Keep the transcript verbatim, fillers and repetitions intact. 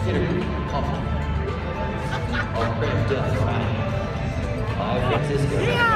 Interview Company. Our friend Death Ryan. By Francisco.